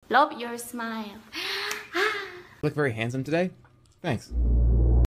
Love your smile. You look very handsome today. Thanks.